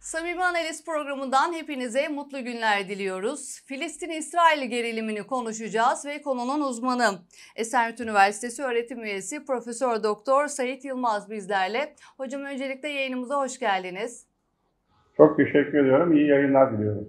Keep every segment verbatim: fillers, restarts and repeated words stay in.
Samimi Analiz programından hepinize mutlu günler diliyoruz. Filistin-İsrail gerilimini konuşacağız ve konunun uzmanı Esenyurt Üniversitesi öğretim üyesi Profesör Doktor Sait Yılmaz bizlerle. Hocam öncelikle yayınımıza hoş geldiniz. Çok teşekkür ediyorum. İyi yayınlar diliyorum.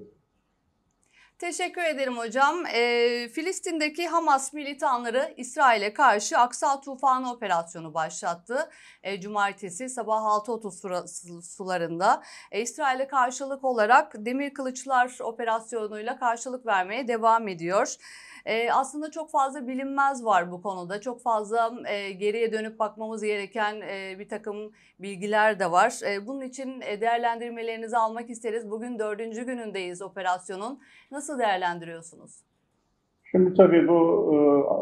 Teşekkür ederim hocam. E, Filistin'deki Hamas militanları İsrail'e karşı Aksa Tufanı operasyonu başlattı. E, Cumartesi sabah altı otuz sularında e, İsrail'e karşılık olarak Demir Kılıçlar operasyonuyla karşılık vermeye devam ediyor. E, aslında çok fazla bilinmez var bu konuda. Çok fazla e, geriye dönüp bakmamız gereken e, bir takım bilgiler de var. E, bunun için e, değerlendirmelerinizi almak isteriz. Bugün dördüncü günündeyiz operasyonun. Nasıl değerlendiriyorsunuz? Şimdi tabii bu e,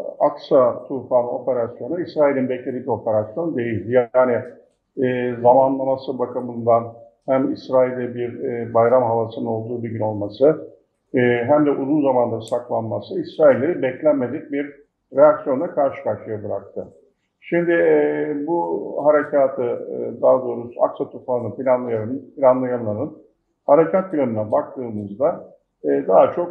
Aksa Tufanı operasyonu İsrail'in beklediği bir operasyon değil. Yani e, zamanlaması bakımından hem İsrail'de bir e, bayram havasının olduğu bir gün olması e, hem de uzun zamandır saklanması İsrail'i beklenmedik bir reaksiyonla karşı karşıya bıraktı. Şimdi e, bu harekatı e, daha doğrusu Aksa Tufanı planlayan, planlayanların harekat planına baktığımızda daha çok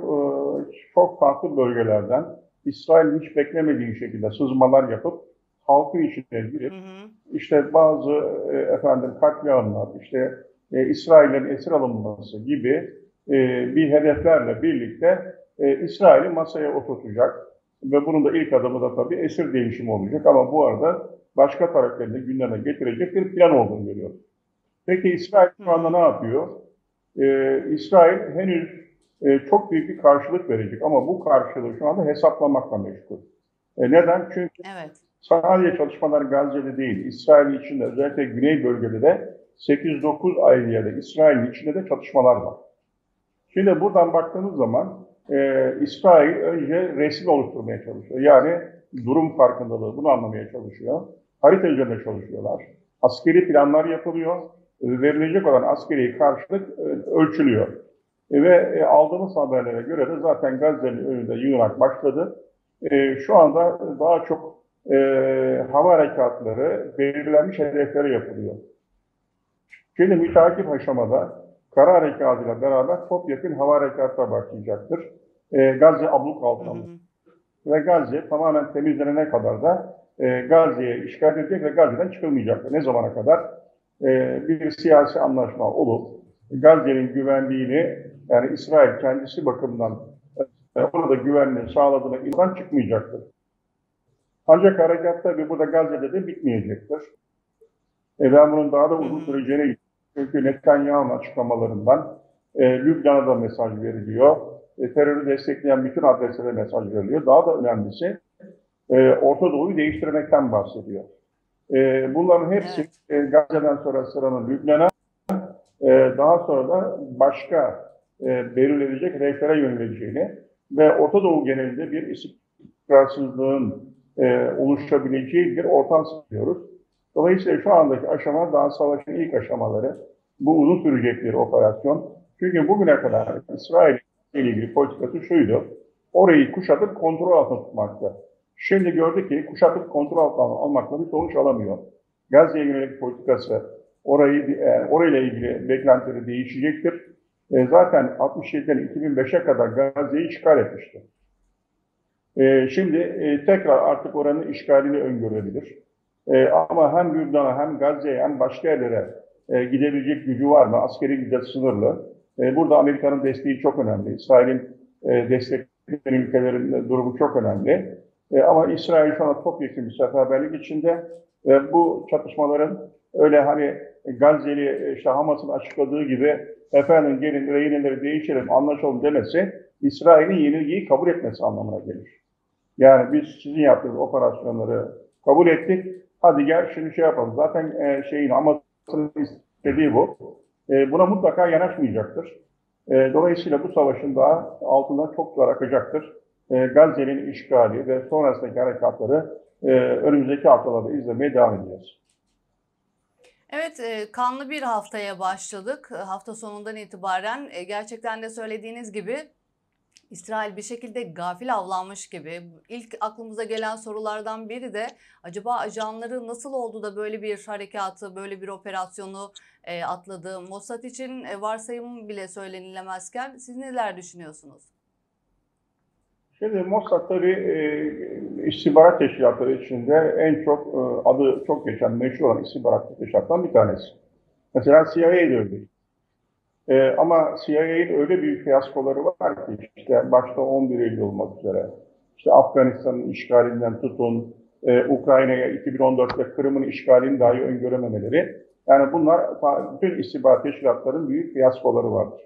çok farklı bölgelerden İsrail'in hiç beklemediği şekilde sızmalar yapıp halkın içine girip hı hı. işte bazı efendim katliamlar, işte İsrail'in esir alınması gibi bir hedeflerle birlikte İsrail'i masaya oturtacak ve bunun da ilk adımı da tabii esir değişimi olacak ama bu arada başka taraflarını gündeme getirecek bir plan olduğunu görüyoruz. Peki İsrail şu anda ne yapıyor? Ee, İsrail henüz e, çok büyük bir karşılık verecek ama bu karşılığı şu anda hesaplamakla meşgul. E, neden? Çünkü evet. sadece çalışmalar Gazze'de değil, İsrail içinde özellikle Güney bölgede de sekiz dokuz ayrı yerde İsrail'in içinde de çatışmalar var. Şimdi buradan baktığımız zaman e, İsrail önce resim oluşturmaya çalışıyor. Yani durum farkındalığı bunu anlamaya çalışıyor. Harita üzerinde çalışıyorlar. Askeri planlar yapılıyor. Verilecek olan askeri karşılık e, ölçülüyor. E, ve e, aldığımız haberlere göre de zaten Gazze'nin önünde yığınak başladı. E, şu anda daha çok e, hava harekatları belirlenmiş hedeflere yapılıyor. Şimdi müteakip aşamada kara harekatıyla beraber topyekun hava harekatına başlayacaktır. E, Gazze abluk altına alınır. Ve Gazze tamamen temizlenene kadar da e, Gazze'ye işgal edecek ve Gazze'den çıkılmayacaktır. Ne zamana kadar? E, bir siyasi anlaşma olup Gazze'nin güvenliğini yani İsrail kendisi bakımından e, orada güvenliği sağladığına inançtan çıkmayacaktır. Ancak harekat tabii burada Gazze'de de bitmeyecektir. E, ben bunun daha da uzun süreceğini çünkü Netanyahu'nun açıklamalarından e, Lübnan'a da mesaj veriliyor. E, terörü destekleyen bütün adreslere mesaj veriliyor. Daha da önemlisi e, Orta Doğu'yu değiştirmekten bahsediyor. E, bunların hepsi e, Gazze'den sonra sıranın Lübnan'a e, daha sonra da başka e, belirlenecek hedeflere yöneleceğini ve Orta Doğu genelinde bir istikrarsızlığın e, oluşabileceği bir ortam sağlıyoruz. Dolayısıyla şu andaki aşama daha savaşın ilk aşamaları. Bu uzun sürecek bir operasyon. Çünkü bugüne kadar İsrail'in ilgili politikası şuydu. Orayı kuşatıp kontrol altına tutmakta. Şimdi gördük ki kuşatıp kontrol altına almakla bir sonuç alamıyor. Gazze'ye yönelik politikası orayı, e, orayla ilgili beklentileri değişecektir. E, zaten altmış yediden iki bin beşe kadar Gazze'yi işgal etmişti. E, şimdi e, tekrar artık oranın işgalini öngörebilir. E, ama hem Lübnan'a hem Gazze'ye hem başka yerlere e, gidebilecek gücü var mı? Askeri gücü sınırlı. E, burada Amerika'nın desteği çok önemli. İsrail'in e, destekleyen ülkelerin durumu çok önemli. E, ama İsrail şu anda topyekun bir seferberlik içinde ve bu çatışmaların öyle hani Gazze'li işte Hamas'ın açıkladığı gibi efendim gelin rehineleri değiştirelim, anlaşalım demesi İsrail'in yenilgiyi kabul etmesi anlamına gelir. Yani biz sizin yaptığınız operasyonları kabul ettik. Hadi gel şimdi şey yapalım. Zaten e, şeyin Hamas'ın istediği bu. E, buna mutlaka yanaşmayacaktır. E, dolayısıyla bu savaşın daha altından çok zor akacaktır. E, Gazze'nin işgali ve sonrasındaki harekatları e, önümüzdeki haftalarda izlemeye devam edeceğiz. Evet, kanlı bir haftaya başladık. Hafta sonundan itibaren gerçekten de söylediğiniz gibi İsrail bir şekilde gafil avlanmış gibi. İlk aklımıza gelen sorulardan biri de acaba ajanları nasıl oldu da böyle bir harekatı, böyle bir operasyonu e, atladı. Mossad için e, varsayım bile söylenilemezken siz neler düşünüyorsunuz? Şimdi Mossad tabii e, istihbarat teşkilatları içinde en çok e, adı çok geçen, meşhur olan istihbarat teşkilatlarından bir tanesi. Mesela C I A de öyle. E, ama C I A'nin öyle büyük fiyaskoları var ki işte başta on bir Eylül olmak üzere, işte Afganistan'ın işgalinden tutun, e, Ukrayna'ya iki bin on dörtte Kırım'ın işgalini dahi öngörememeleri, yani bunlar bütün istihbarat teşkilatlarının büyük fiyaskoları vardır.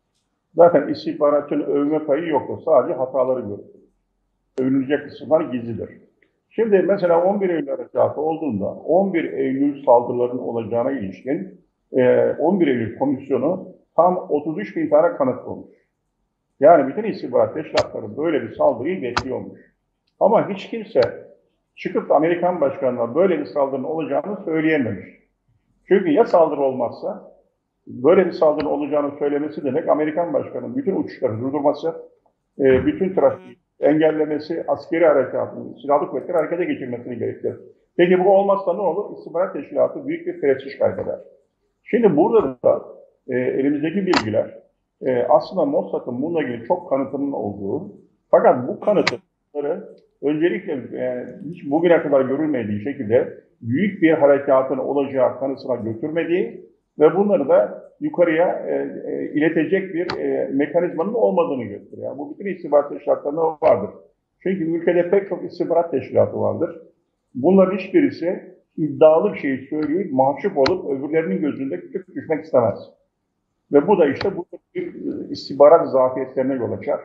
Zaten istihbaratın övme payı yoktur, sadece hataları görülür. Övünülecek kısımlar gizlidir. Şimdi mesela on bir Eylül harekatı olduğunda on bir Eylül saldırılarının olacağına ilişkin e, on bir Eylül komisyonu tam otuz üç bin tane kanıt bulmuş. Yani bütün istihbarat teşkilatları böyle bir saldırıyı bekliyormuş. Ama hiç kimse çıkıp da Amerikan başkanına böyle bir saldırının olacağını söyleyememiş. Çünkü ya saldırı olmazsa, böyle bir saldırı olacağını söylemesi demek Amerikan başkanının bütün uçuşları durdurması, e, bütün trafiği engellemesi, askeri harekatını, silahlı kuvvetleri harekete geçirmesini gerektirir. Peki bu olmazsa ne olur? İstihbarat teşkilatı büyük bir prestij kaybeder. Şimdi burada da e, elimizdeki bilgiler e, aslında Mossad'ın bununla ilgili çok kanıtının olduğu, fakat bu kanıtları öncelikle e, hiç bugüne kadar görülmediği şekilde büyük bir harekatın olacağı kanısına götürmediği ve bunları da yukarıya e, e, iletecek bir e, mekanizmanın olmadığını gösteriyor. Bu bütün istihbarat teşkilatlarında vardır. Çünkü ülkede pek çok istihbarat teşkilatı vardır. Bunların hiçbirisi iddialı bir şeyi söyleyip mahcup olup öbürlerinin gözünde küçük düşmek istemez. Ve bu da işte bu bir istihbarat zafiyetlerine yol açar.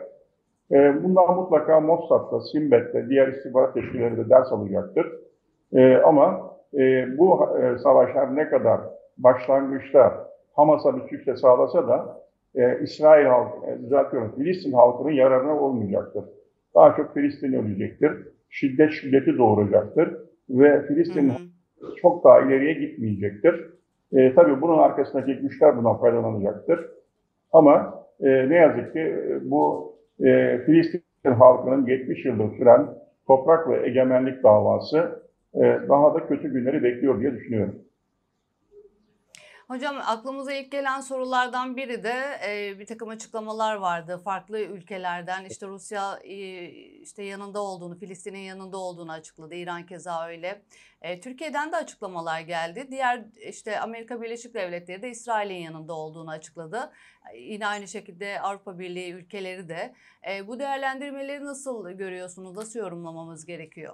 E, bundan mutlaka Mossad'da, Sinbet'te, diğer istihbarat teşkilatları da ders alacaktır. E, ama e, bu e, savaşlar ne kadar başlangıçta Hamas'a bir sükse sağlasa da e, İsrail halkı, e, düzeltiyorum, Filistin halkının yararına olmayacaktır. Daha çok Filistin ölecektir. Şiddet şiddeti doğuracaktır. Ve Filistin çok daha ileriye gitmeyecektir. E, tabii bunun arkasındaki güçler buna faydalanacaktır. Ama e, ne yazık ki e, bu e, Filistin halkının yetmiş yıldır süren toprak ve egemenlik davası e, daha da kötü günleri bekliyor diye düşünüyorum. Hocam aklımıza ilk gelen sorulardan biri de e, bir takım açıklamalar vardı. Farklı ülkelerden işte Rusya e, işte yanında olduğunu, Filistin'in yanında olduğunu açıkladı. İran keza öyle. E, Türkiye'den de açıklamalar geldi. Diğer işte Amerika Birleşik Devletleri de İsrail'in yanında olduğunu açıkladı. E, yine aynı şekilde Avrupa Birliği ülkeleri de. E, bu değerlendirmeleri nasıl görüyorsunuz? Nasıl yorumlamamız gerekiyor?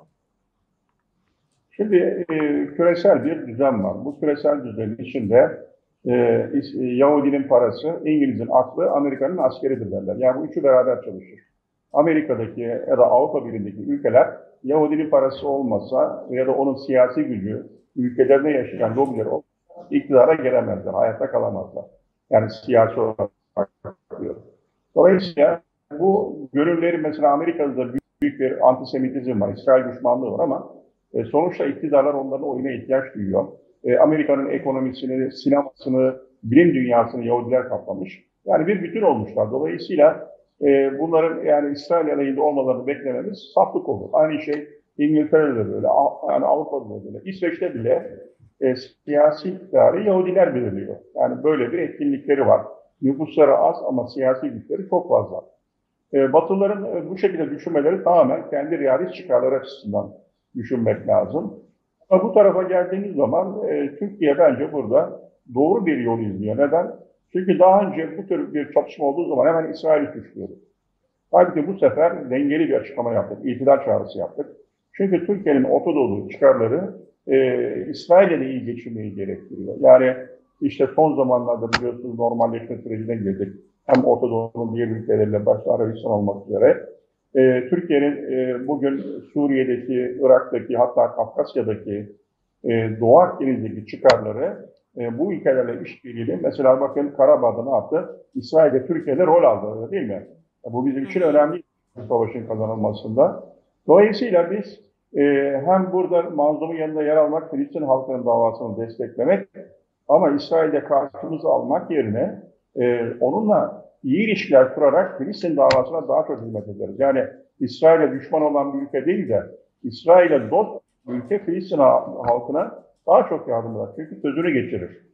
Şimdi e, küresel bir düzen var. Bu küresel düzenin içinde e, Yahudinin parası, İngiliz'in aklı, Amerika'nın askeridir derler. Yani bu üçü beraber çalışır. Amerika'daki ya da Avrupa Birliği'ndeki ülkeler Yahudinin parası olmasa ya da onun siyasi gücü, ülkelerinde yaşayan lobileri olmasa iktidara gelemezler, hayatta kalamazlar. Yani siyasi olarak diyor. Dolayısıyla bu görevleri mesela Amerika'da da büyük, büyük bir antisemitizm var, İsrail düşmanlığı var ama E, sonuçta iktidarlar onların oyuna ihtiyaç duyuyor. E, Amerika'nın ekonomisini, sinemasını, bilim dünyasını Yahudiler kaplamış. Yani bir bütün olmuşlar. Dolayısıyla e, bunların yani İsrail aleyhinde olmalarını beklememiz saflık olur. Aynı şey İngiltere'de böyle, yani Avrupa'da böyle. İsveç'te bile e, siyasi iktidarı Yahudiler belirliyor. Yani böyle bir etkinlikleri var. Nüfusları az ama siyasi güçleri çok fazla. E, Batılıların e, bu şekilde düşünmeleri tamamen kendi realist çıkarları açısından düşünmek lazım. Ama bu tarafa geldiğimiz zaman e, Türkiye bence burada doğru bir yol izliyor. Neden? Çünkü daha önce bu tür bir çatışma olduğu zaman hemen İsrail'i suçluyordu. Halbuki bu sefer dengeli bir açıklama yaptık, itidal çağrısı yaptık. Çünkü Türkiye'nin Orta Doğu çıkarları e, İsrail'le de iyi geçirmeyi gerektiriyor. Yani işte son zamanlarda biliyorsunuz normalleşme sürecine girdik. Hem Orta Doğu'nun diğer ülkeleriyle başta Arabistan olmak üzere. E, Türkiye'nin e, bugün Suriye'deki, Irak'taki hatta Kafkasya'daki e, Doğu Akdeniz'deki çıkarları e, bu ülkelerle işbirliği, mesela bakın Karabağ'da ne yaptı? İsrail'de Türkiye'de rol aldı, öyle değil mi? E, bu bizim için önemli bir savaşın kazanılmasında. Dolayısıyla biz e, hem burada mazlumun yanında yer almak, Filistin halkının davasını desteklemek ama İsrail'de karşımıza almak yerine e, onunla iyi ilişkiler kurarak Filistin davasına daha çok hizmet ederiz. Yani İsrail'e düşman olan bir ülke değil de İsrail'e dost bir ülke Filistin halkına daha çok yardım eder. Çünkü sözünü geçirir.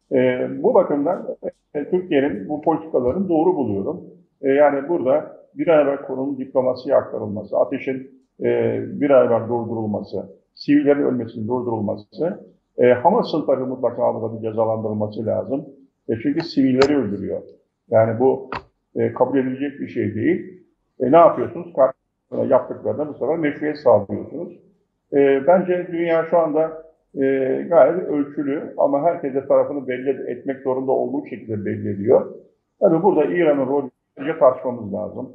E, bu bakımdan e, Türkiye'nin bu politikalarını doğru buluyorum. E, yani burada bir an evvel konunun diplomasiye aktarılması, ateşin e, bir an evvel durdurulması, sivillerin ölmesinin durdurulması, e, Hamas'ın tabii mutlaka burada bir cezalandırılması lazım. E, çünkü sivilleri öldürüyor. Yani bu e, kabul edilecek bir şey değil. E, ne yapıyorsunuz? Karşı yaptıklarına bu sefer meşruiyet sağlıyorsunuz. E, bence dünya şu anda e, gayet ölçülü ama herkese tarafını belli etmek zorunda olduğu şekilde belli ediyor. Tabii burada İran'ın rolünü önce tartışmamız lazım.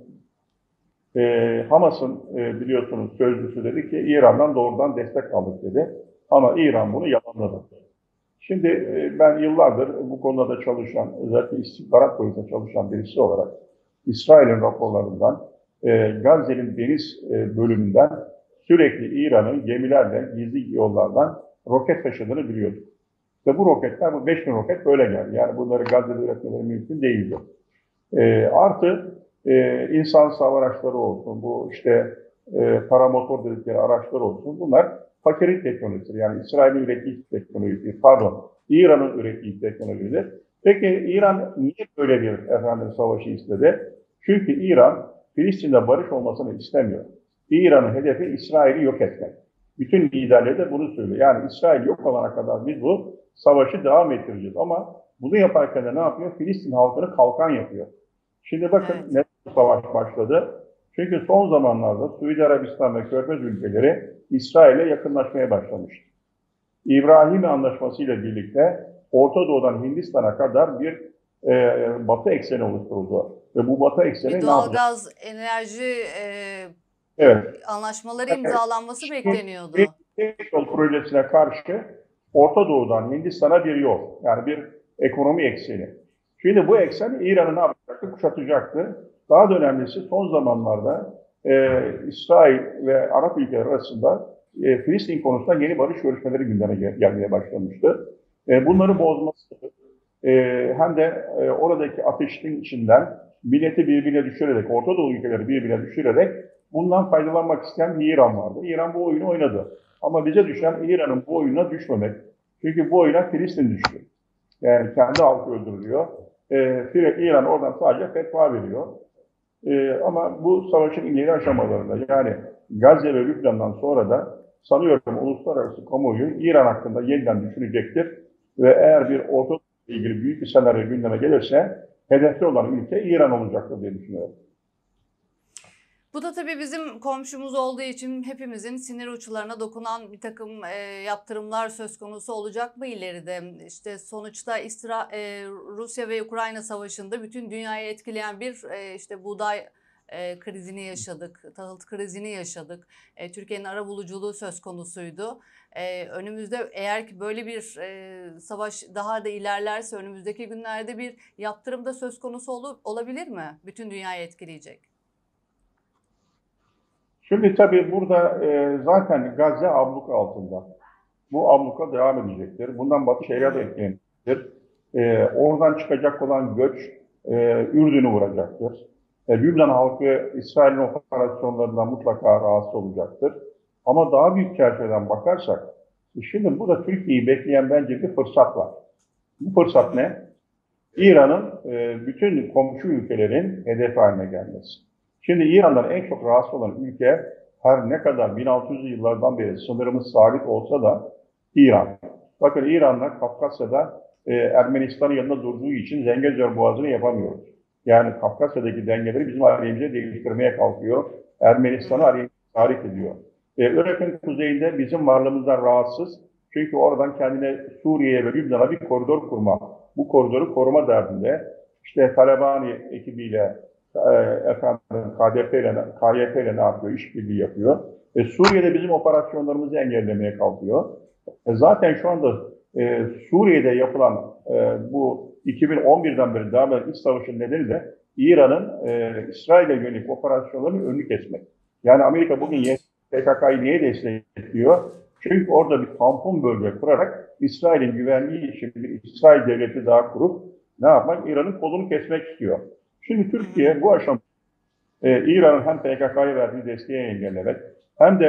E, Hamas'ın e, biliyorsunuz sözcüsü dedi ki İran'dan doğrudan destek aldık dedi. Ama İran bunu yalanladı. Şimdi e, ben yıllardır bu konuda da çalışan, özellikle istihbarat boyutunda çalışan birisi olarak İsrail'in raporlarından, e, Gazze'nin deniz e, bölümünden sürekli İran'ın gemilerle, gizli yollardan roket taşıdığını biliyorduk. Ve bu roketler, bu beş bin roket böyle geldi. Yani bunları Gazze'de üretmeleri mümkün değildi. E, artı e, insan hava araçları olsun, bu işte e, paramotor dedikleri araçlar olsun, bunlar fakirin teknolojisi. Yani İsrail'in ürettiği teknolojisi, pardon, İran'ın ürettiği teknolojidir. Peki İran niye böyle bir efendim savaşı istedi? Çünkü İran Filistin'de barış olmasını istemiyor. İran'ın hedefi İsrail'i yok etmek. Bütün liderleri de bunu söylüyor. Yani İsrail yok olana kadar biz bu savaşı devam ettireceğiz. Ama bunu yaparken de ne yapıyor? Filistin halkını kalkan yapıyor. Şimdi bakın Evet. ne savaş başladı. Çünkü son zamanlarda Suudi Arabistan ve Körfez ülkeleri İsrail'e yakınlaşmaya başlamıştı. İbrahimi Anlaşması ile birlikte Orta Doğu'dan Hindistan'a kadar bir e, batı ekseni oluşturuldu. Ve bu batı ekseni Bir ne yapacak? doğalgaz enerji e, Evet. anlaşmaları imzalanması Şimdi bekleniyordu. bir tek yol projesine karşı Orta Doğu'dan Hindistan'a bir yol. Yani bir ekonomi ekseni. Şimdi bu eksen İran'ı ne yapacaktı? Kuşatacaktı. Daha da önemlisi son zamanlarda e, İsrail ve Arap ülkeleri arasında e, Filistin konusunda yeni barış görüşmeleri gündeme gel gelmeye başlamıştı. E, bunları bozması e, hem de e, oradaki ateşin içinden milleti birbirine düşürerek, Orta Doğu ülkeleri birbirine düşürerek bundan faydalanmak isteyen bir İran vardı. İran bu oyunu oynadı. Ama bize düşen İran'ın bu oyuna düşmemek. Çünkü bu oyuna Filistin düştü. Yani kendi halkı öldürülüyor. Ee, İran oradan sadece fetva veriyor. Ee, ama bu savaşın ileri aşamalarında yani Gazze ve Lübnan'dan sonra da sanıyorum uluslararası kamuoyu İran hakkında yeniden düşünecektir. Ve eğer bir Orta Doğu ile ilgili büyük bir senaryo gündeme gelirse hedefli olan ülke İran olacaktır diye düşünüyorum. Bu da tabii bizim komşumuz olduğu için hepimizin sinir uçlarına dokunan bir takım e, yaptırımlar söz konusu olacak mı ileride? İşte sonuçta İsra e, Rusya ve Ukrayna savaşında bütün dünyayı etkileyen bir e, işte buğday e, krizini yaşadık, tahıl krizini yaşadık. E, Türkiye'nin arabuluculuğu söz konusuydu. E, önümüzde eğer ki böyle bir e, savaş daha da ilerlerse önümüzdeki günlerde bir yaptırım da söz konusu ol olabilir mi? Bütün dünyayı etkileyecek. Şimdi tabii burada e, zaten Gazze abluka altında. Bu abluka devam edecektir. Bundan Batı Şeria da etkilenecektir. E, oradan çıkacak olan göç e, Ürdün'ü vuracaktır. E, Lübnan halkı İsrail'in operasyonlarından mutlaka rahatsız olacaktır. Ama daha büyük çerçeveden bakarsak, şimdi burada Türkiye'yi bekleyen bence bir fırsat var. Bu fırsat ne? İran'ın e, bütün komşu ülkelerin hedef haline gelmesi. Şimdi İran'dan en çok rahatsız olan ülke her ne kadar bin altı yüzlü yıllardan beri sınırımız sabit olsa da İran. Bakın İran'la Kafkasya'da e, Ermenistan'ın yanında durduğu için Zengezur Boğazı'nı yapamıyoruz. Yani Kafkasya'daki dengeleri bizim aleyhimize değiştirmeye kalkıyor. Ermenistan'ı aleyhimize tahrik ediyor. E, Irak'ın kuzeyinde bizim varlığımızdan rahatsız. Çünkü oradan kendine Suriye'ye ve Lübnan'a bir koridor kurma, bu koridoru koruma derdinde işte Talabani ekibiyle e, efendim K D P ile K Y P ile ne yapıyor? İşbirliği yapıyor. E, Suriye'de bizim operasyonlarımızı engellemeye kalkıyor. E, zaten şu anda e, Suriye'de yapılan e, bu iki bin on birden beri devam eden iç savaşın nedeni de İran'ın e, İsrail'e yönelik operasyonlarının önünü kesmek. Yani Amerika bugün P K K'yı niye destekliyor? Çünkü orada bir tampon bölge kurarak İsrail'in güvenliği için bir İsrail devleti daha kurup ne yapmak? İran'ın kolunu kesmek istiyor. Şimdi Türkiye bu aşamada e, İran'ın hem P K K'ya verdiği desteği engellemek hem de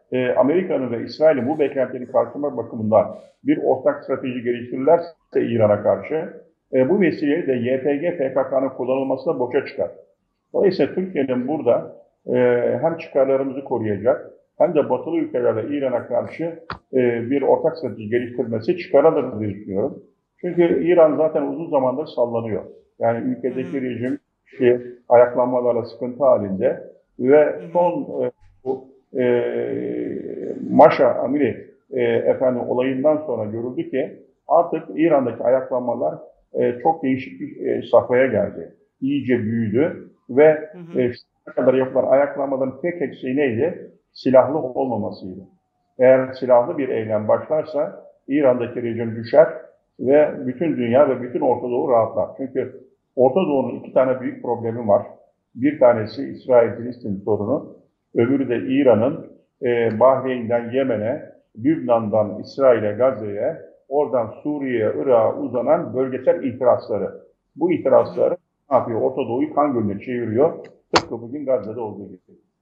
e, Amerika'nın ve İsrail'in bu beklentileri karşılamak bakımından bir ortak strateji geliştirirlerse İran'a karşı, e, bu vesileyle de Y P G P K K'nın kullanılması da boşa çıkar. Dolayısıyla Türkiye'nin burada e, hem çıkarlarımızı koruyacak hem de batılı ülkelerle İran'a karşı e, bir ortak strateji geliştirmesi çıkarılır diye düşünüyorum. Çünkü İran zaten uzun zamandır sallanıyor. Yani ülkedeki rejim ki, ayaklanmalarla sıkıntı halinde ve son e, bu e, Maşa Amiri e, efendim olayından sonra görüldü ki artık İran'daki ayaklanmalar e, çok değişik bir e, safhaya geldi. İyice büyüdü ve hı hı. e, şu kadar yapılan ayaklanmaların tek eksiği neydi? Silahlı olmamasıydı. Eğer silahlı bir eylem başlarsa İran'daki rejim düşer ve bütün dünya ve bütün Orta Doğu rahatlar. Çünkü Orta Doğu'nun iki tane büyük problemi var. Bir tanesi İsrail-Filistin sorunu, öbürü de İran'ın e, Bahreyn'den Yemen'e, Lübnan'dan İsrail'e, Gazze'ye, oradan Suriye'ye, Irak'a uzanan bölgesel itirazları. Bu itirazları ne yapıyor? Orta Doğu'yu kan gölüne çeviriyor. Tıpkı bugün Gazze'de olduğu gibi.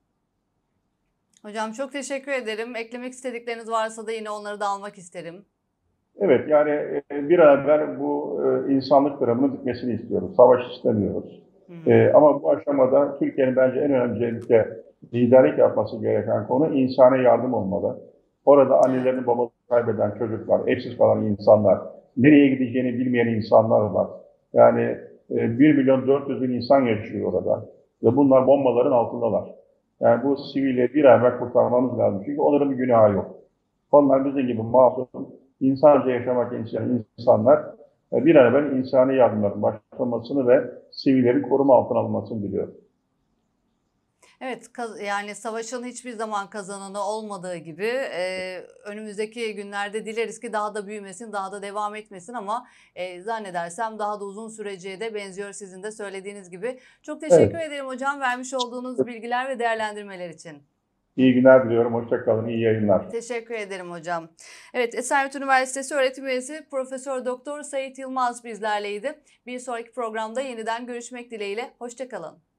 Hocam çok teşekkür ederim. Eklemek istedikleriniz varsa da yine onları da almak isterim. Evet, yani bir an evvel bu insanlık dramının bitmesini istiyoruz. Savaş istemiyoruz. Hı hı. E, ama bu aşamada Türkiye'nin bence en önemli liderlik yapması gereken konu insani yardım olmalı. Orada annelerini babalarını kaybeden çocuklar, evsiz kalan insanlar, nereye gideceğini bilmeyen insanlar var. Yani e, bir milyon dört yüz bin insan yaşıyor orada. Ve bunlar bombaların altındalar. Yani bu sivilleri bir an evvel kurtarmamız lazım. Çünkü onların bir günahı yok. Onlar bizim gibi masum, insanca yaşamak isteyen insanlar bir an evvel insani yardımların başlamasını ve sivillerin koruma altına alınmasını diliyorum. Evet, yani savaşın hiçbir zaman kazananı olmadığı gibi e, önümüzdeki günlerde dileriz ki daha da büyümesin, daha da devam etmesin ama e, zannedersem daha da uzun süreceğe de benziyor sizin de söylediğiniz gibi. Çok teşekkür evet. ederim hocam vermiş olduğunuz bilgiler ve değerlendirmeler için. İyi günler diliyorum. Hoşça kalın. İyi yayınlar. Teşekkür ederim hocam. Evet, Esenyurt Üniversitesi öğretim üyesi Profesör Doktor Sait Yılmaz bizlerleydi. Bir sonraki programda yeniden görüşmek dileğiyle. Hoşça kalın.